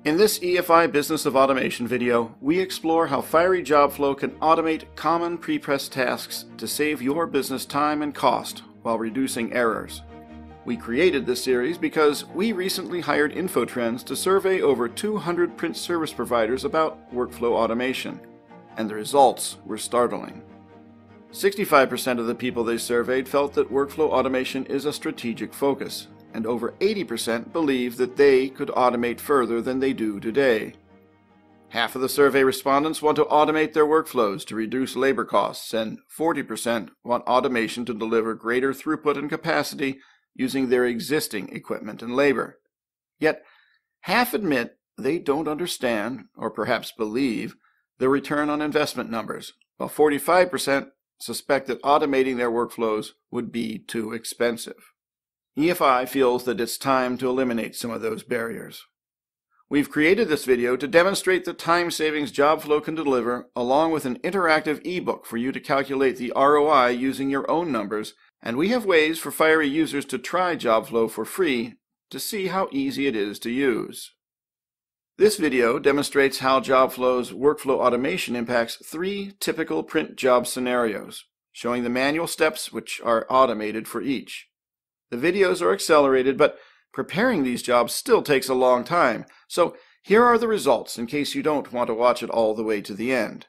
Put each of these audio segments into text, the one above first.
In this EFI Business of Automation video, we explore how Fiery JobFlow can automate common prepress tasks to save your business time and cost while reducing errors. We created this series because we recently hired InfoTrends to survey over 200 print service providers about workflow automation, and the results were startling. 65% of the people they surveyed felt that workflow automation is a strategic focus, and over 80% believe that they could automate further than they do today. Half of the survey respondents want to automate their workflows to reduce labor costs, and 40% want automation to deliver greater throughput and capacity using their existing equipment and labor. Yet, half admit they don't understand, or perhaps believe, the return on investment numbers, while 45% suspect that automating their workflows would be too expensive. EFI feels that it's time to eliminate some of those barriers. We've created this video to demonstrate the time savings JobFlow can deliver, along with an interactive ebook for you to calculate the ROI using your own numbers, and we have ways for Fiery users to try JobFlow for free to see how easy it is to use. This video demonstrates how JobFlow's workflow automation impacts 3 typical print job scenarios, showing the manual steps which are automated for each. The videos are accelerated, but preparing these jobs still takes a long time, so here are the results in case you don't want to watch it all the way to the end.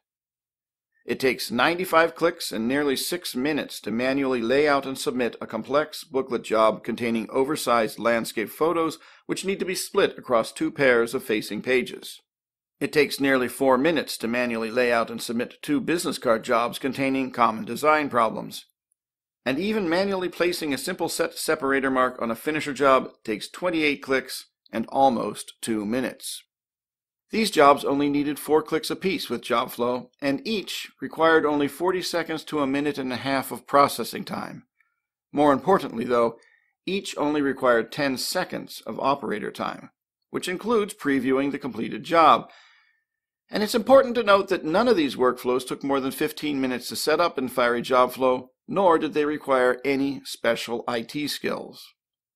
It takes 95 clicks and nearly 6 minutes to manually lay out and submit a complex booklet job containing oversized landscape photos which need to be split across 2 pairs of facing pages. It takes nearly 4 minutes to manually lay out and submit 2 business card jobs containing common design problems. And even manually placing a simple set separator mark on a finisher job takes 28 clicks and almost 2 minutes. These jobs only needed 4 clicks apiece with JobFlow, and each required only 40 seconds to a minute and a half of processing time. More importantly, though, each only required 10 seconds of operator time, which includes previewing the completed job. And it's important to note that none of these workflows took more than 15 minutes to set up in Fiery JobFlow, nor did they require any special IT skills.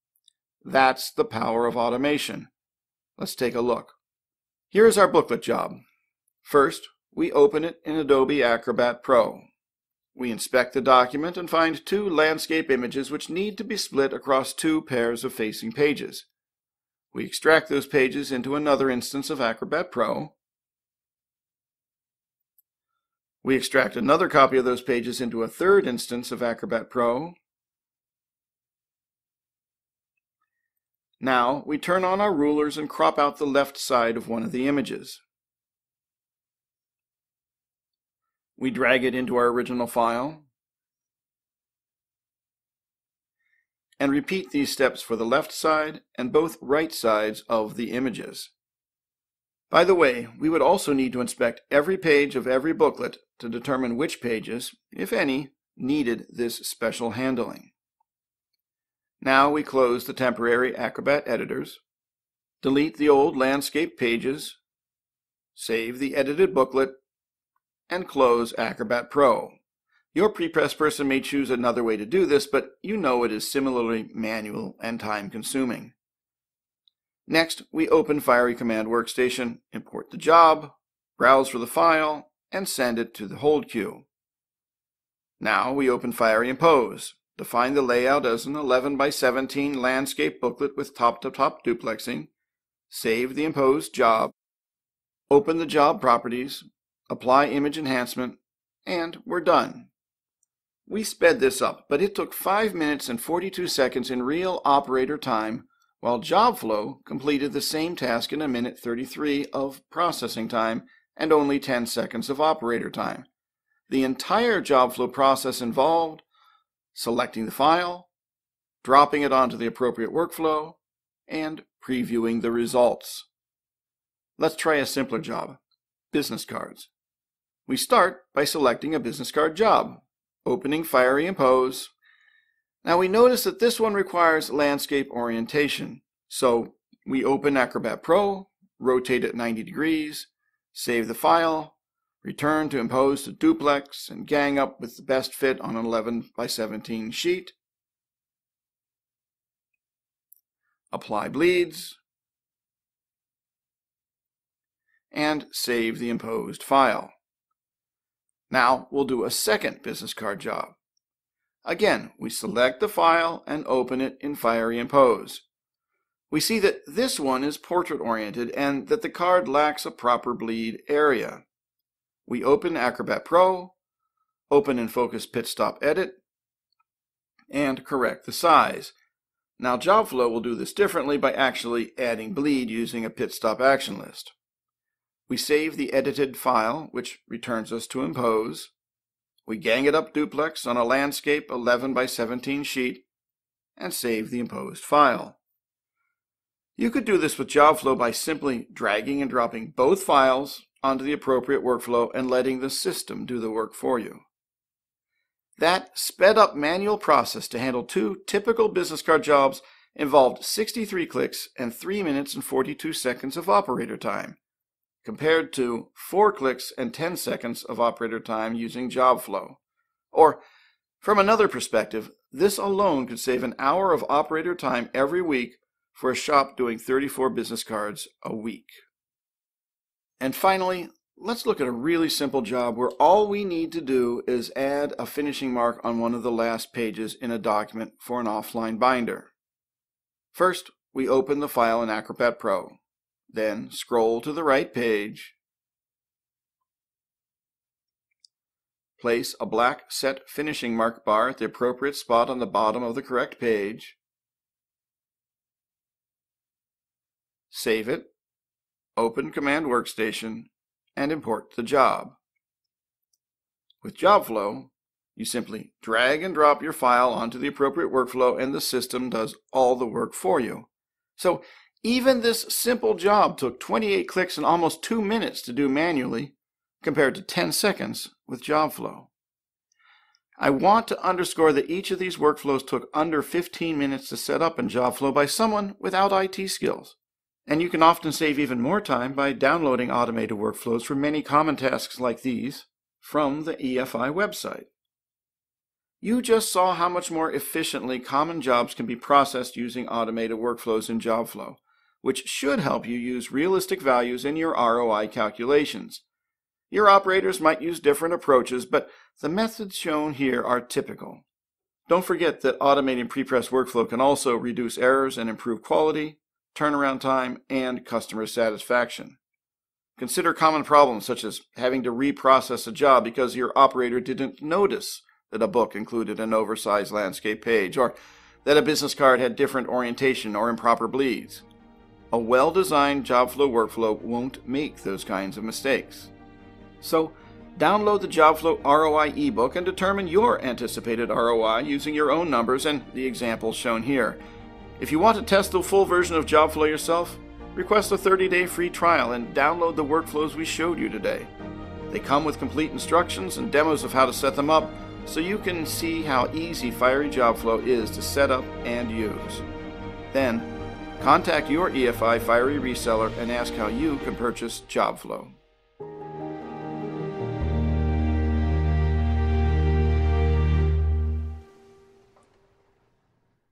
That's the power of automation. Let's take a look. Here is our booklet job. First, we open it in Adobe Acrobat Pro. We inspect the document and find 2 landscape images which need to be split across 2 pairs of facing pages. We extract those pages into another instance of Acrobat Pro. We extract another copy of those pages into a third instance of Acrobat Pro. Now we turn on our rulers and crop out the left side of one of the images. We drag it into our original file and repeat these steps for the left side and both right sides of the images. By the way, we would also need to inspect every page of every booklet to determine which pages, if any, needed this special handling. Now we close the temporary Acrobat editors, delete the old landscape pages, save the edited booklet, and close Acrobat Pro. Your prepress person may choose another way to do this, but you know it is similarly manual and time-consuming. Next, we open Fiery Command Workstation, import the job, browse for the file, and send it to the hold queue. Now we open Fiery Impose, define the layout as an 11 by 17 landscape booklet with top-to-top duplexing, save the imposed job, open the job properties, apply image enhancement, and we're done. We sped this up, but it took 5 minutes and 42 seconds in real operator time, while JobFlow completed the same task in 1:33 of processing time and only 10 seconds of operator time. The entire JobFlow process involved selecting the file, dropping it onto the appropriate workflow, and previewing the results. Let's try a simpler job, business cards. We start by selecting a business card job, opening Fiery Impose. Now we notice that this one requires landscape orientation, so we open Acrobat Pro, rotate it 90 degrees, save the file, return to Impose to Duplex, and gang up with the best fit on an 11 by 17 sheet. Apply bleeds, and save the imposed file. Now we'll do a second business card job. Again, we select the file and open it in Fiery Impose. We see that this one is portrait-oriented and that the card lacks a proper bleed area. We open Acrobat Pro, open and focus Pit Stop Edit, and correct the size. Now JobFlow will do this differently by actually adding bleed using a pit stop action list. We save the edited file, which returns us to Impose. We gang it up duplex on a landscape 11 by 17 sheet and save the imposed file. You could do this with JobFlow by simply dragging and dropping both files onto the appropriate workflow and letting the system do the work for you. That sped-up manual process to handle two typical business card jobs involved 63 clicks and 3 minutes and 42 seconds of operator time, compared to 4 clicks and 10 seconds of operator time using JobFlow. Or, from another perspective, this alone could save an hour of operator time every week for a shop doing 34 business cards a week. And finally, let's look at a really simple job where all we need to do is add a finishing mark on one of the last pages in a document for an offline binder. First, we open the file in Acrobat Pro. Then scroll to the right page. Place a black set finishing mark bar at the appropriate spot on the bottom of the correct page. Save it. Open Command Workstation and import the job. With JobFlow, you simply drag and drop your file onto the appropriate workflow and the system does all the work for you. So even this simple job took 28 clicks and almost 2 minutes to do manually, compared to 10 seconds with JobFlow. I want to underscore that each of these workflows took under 15 minutes to set up in JobFlow by someone without IT skills. And you can often save even more time by downloading automated workflows for many common tasks like these from the EFI website. You just saw how much more efficiently common jobs can be processed using automated workflows in JobFlow, which should help you use realistic values in your ROI calculations. Your operators might use different approaches, but the methods shown here are typical. Don't forget that automating prepress workflow can also reduce errors and improve quality, turnaround time, and customer satisfaction. Consider common problems such as having to reprocess a job because your operator didn't notice that a book included an oversized landscape page, or that a business card had different orientation or improper bleeds. A well-designed JobFlow workflow won't make those kinds of mistakes. So, download the JobFlow ROI ebook and determine your anticipated ROI using your own numbers and the examples shown here. If you want to test the full version of JobFlow yourself, request a 30-day free trial and download the workflows we showed you today. They come with complete instructions and demos of how to set them up, so you can see how easy Fiery JobFlow is to set up and use. Then, contact your EFI Fiery reseller and ask how you can purchase JobFlow.